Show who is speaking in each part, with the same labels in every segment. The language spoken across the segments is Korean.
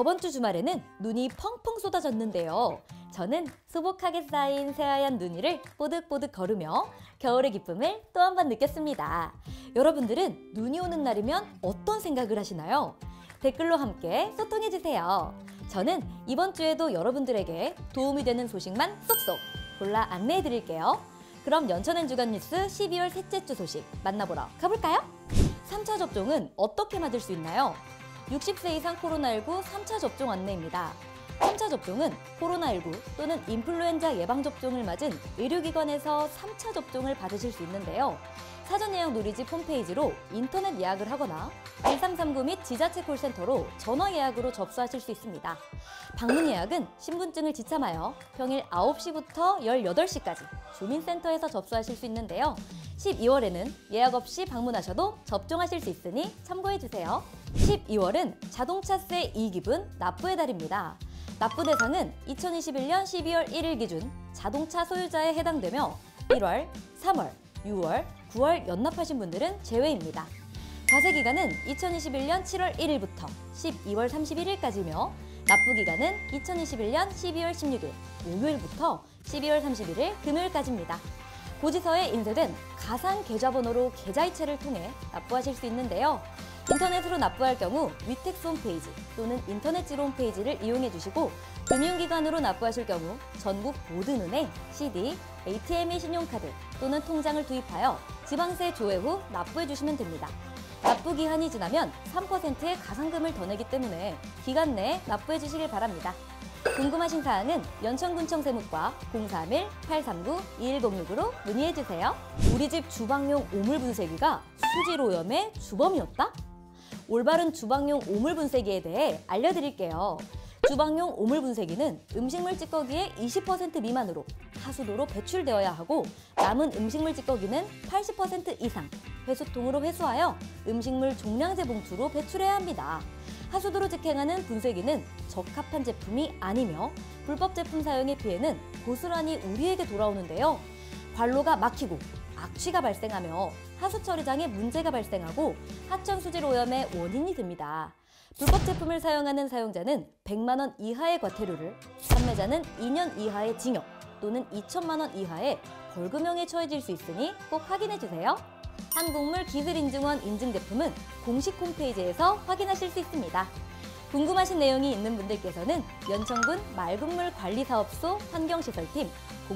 Speaker 1: 저번 주 주말에는 눈이 펑펑 쏟아졌는데요. 저는 수북하게 쌓인 새하얀 눈 위를 뽀득뽀득 걸으며 겨울의 기쁨을 또 한 번 느꼈습니다. 여러분들은 눈이 오는 날이면 어떤 생각을 하시나요? 댓글로 함께 소통해주세요. 저는 이번 주에도 여러분들에게 도움이 되는 소식만 쏙쏙 골라 안내해드릴게요. 그럼 연천엔 주간 뉴스 12월 셋째 주 소식 만나보러 가볼까요? 3차 접종은 어떻게 맞을 수 있나요? 60세 이상 코로나19 3차 접종 안내입니다. 3차 접종은 코로나19 또는 인플루엔자 예방접종을 맞은 의료기관에서 3차 접종을 받으실 수 있는데요. 사전 예약 누리집 홈페이지로 인터넷 예약을 하거나 1339 및 지자체 콜센터로 전화 예약으로 접수하실 수 있습니다. 방문 예약은 신분증을 지참하여 평일 9시부터 18시까지 주민센터에서 접수하실 수 있는데요. 12월에는 예약 없이 방문하셔도 접종하실 수 있으니 참고해주세요. 12월은 자동차세 2기분 납부의 달입니다. 납부 대상은 2021년 12월 1일 기준 자동차 소유자에 해당되며 1월, 3월, 6월, 9월 연납하신 분들은 제외입니다. 과세 기간은 2021년 7월 1일부터 12월 31일까지며 납부 기간은 2021년 12월 16일 목요일부터 12월 31일 금요일까지입니다. 고지서에 인쇄된 가상 계좌번호로 계좌이체를 통해 납부하실 수 있는데요. 인터넷으로 납부할 경우 위텍스 홈페이지 또는 인터넷지로 홈페이지를 이용해 주시고 금융기관으로 납부하실 경우 전국 모든 은행, CD, ATM의 신용카드 또는 통장을 투입하여 지방세 조회 후 납부해 주시면 됩니다. 납부 기한이 지나면 3%의 가상금을 더 내기 때문에 기간 내에 납부해 주시길 바랍니다. 궁금하신 사항은 연천군청 세무과 031-839-2106으로 문의해 주세요. 우리 집 주방용 오물 분쇄기가 수질 오염의 주범이었다? 올바른 주방용 오물 분쇄기에 대해 알려드릴게요. 주방용 오물 분쇄기는 음식물 찌꺼기의 20% 미만으로 하수도로 배출되어야 하고 남은 음식물 찌꺼기는 80% 이상 회수통으로 회수하여 음식물 종량제 봉투로 배출해야 합니다. 하수도로 직행하는 분쇄기는 적합한 제품이 아니며 불법 제품 사용의 피해는 고스란히 우리에게 돌아오는데요. 관로가 막히고 악취가 발생하며 하수처리장에 문제가 발생하고 하천 수질 오염의 원인이 됩니다. 불법 제품을 사용하는 사용자는 100만 원 이하의 과태료를, 판매자는 2년 이하의 징역 또는 2천만 원 이하의 벌금형에 처해질 수 있으니 꼭 확인해 주세요. 한국물기술인증원 인증 제품은 공식 홈페이지에서 확인하실 수 있습니다. 궁금하신 내용이 있는 분들께서는 연천군 맑은물관리사업소 환경시설팀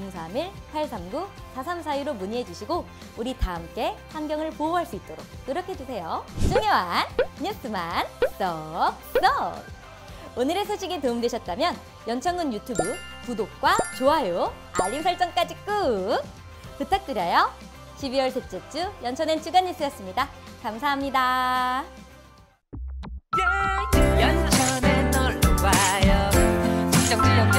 Speaker 1: 031-839-4342로 문의해 주시고 우리 다 함께 환경을 보호할 수 있도록 노력해 주세요. 중요한 뉴스만 쏙쏙! 오늘의 소식이 도움되셨다면 연천군 유튜브 구독과 좋아요, 알림 설정까지 꾹 부탁드려요. 12월 셋째 주 연천엔 주간 뉴스였습니다. 감사합니다.
Speaker 2: 연천에 놀러와요. 걱정